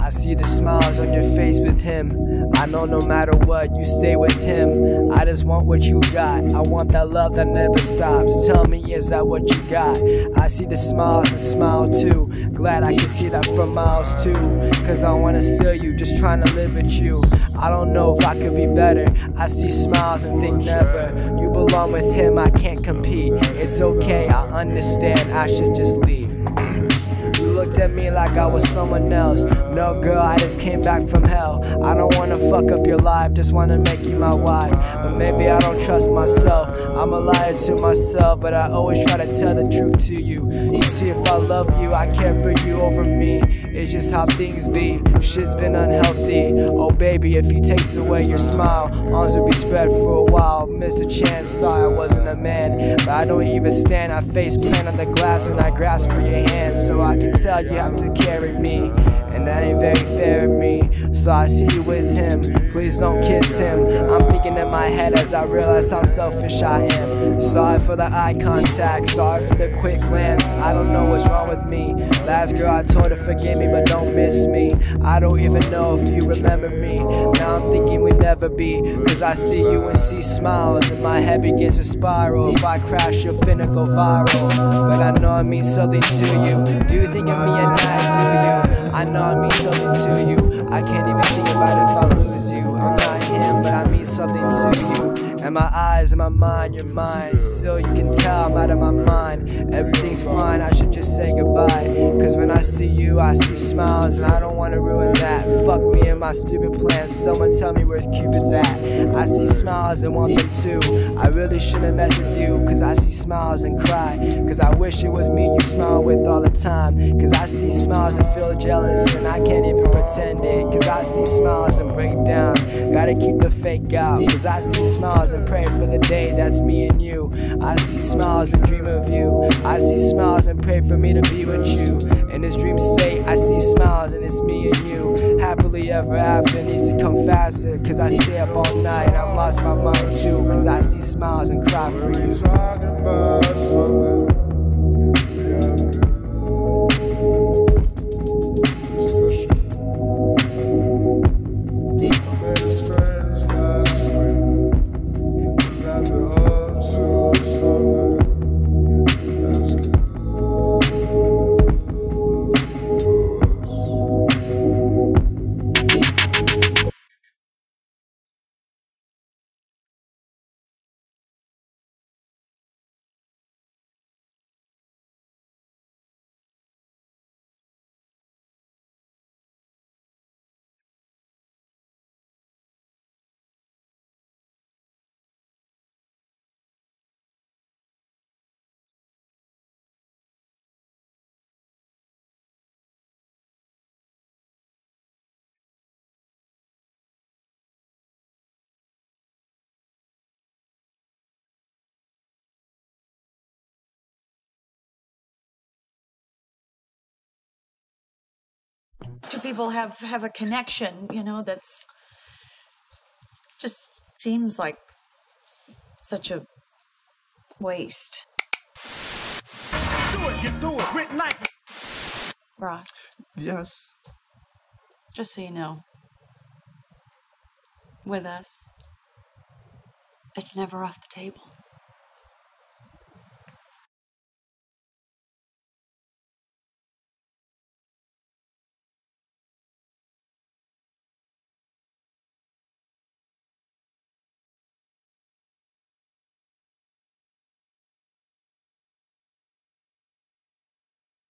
I see the smiles on your face with him. I know no matter what, you stay with him. I just want what you got. I want that love that never stops. Tell me, is that what you got? I see the smiles and smile too. Glad I can see that from miles too. Cause I wanna steal you, just trying to live with you. I don't know if I could be better. I see smiles and think never. You belong with him, I can't compete. It's okay, I understand, I should just leave. You looked at me like I was someone else. No girl, I just came back from hell. I don't wanna fuck up your life, just wanna make you my wife. But maybe I don't trust myself. I'm a liar to myself, but I always try to tell the truth to you. You see, if I love you, I care for you over me. It's just how things be. Shit's been unhealthy. Oh baby, if he takes away your smile, arms will be spread for a while. Missed a chance, sorry I wasn't a man. But I don't even stand, I face plant on the glass when I grasp for your hand. So I can tell you have to carry me, and that ain't very fair of me. So I see you with him, please don't kiss him. I'm thinking in my head as I realize how selfish I am. Sorry for the eye contact, sorry for the quick glance. I don't know what's wrong with me. Last girl I told her forgive me, but don't miss me. I don't even know if you remember me. Now I'm thinking we'd never be, cause I see you and see smiles, and my head begins to spiral. If I crash, you're finna go viral. But I know I mean something to you. Do you think of me at night, do you? I know I mean something to you. I can't even think about it if I lose you. I'm not him, but I mean something to you. And my eyes and my mind, you're mine. Still you can tell I'm out of my mind. Everything's fine, I should just say goodbye. Cause when I see you, I see smiles, and I don't wanna ruin that. Fuck me and my stupid plans, someone tell me where Cupid's at. I see smiles and want them too. I really shouldn't mess with you, cause I see smiles and cry. Cause I wish it was me you smile with all the time. Cause I see smiles and feel jealous, and I can't even pretend it. Cause I see smiles and break down. Gotta keep the fake out. Cause I see smiles and pray for the day that's me and you. I see smiles and dream of you. I see smiles and pray for me to be with you. In this dream state, I see smiles and it's me and you. Happily ever after needs to come faster. Cause I stay up all night and I've lost my mind too. Cause I see smiles and cry for you. Talking about something. Two people have a connection, you know, that's just seems like such a waste. Get to it, written like. Ross, Yes. just so you know, with us, it's never off the table.